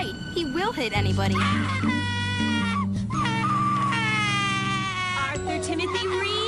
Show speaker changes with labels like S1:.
S1: right. He will hit anybody.
S2: Arthur Timothy Reed.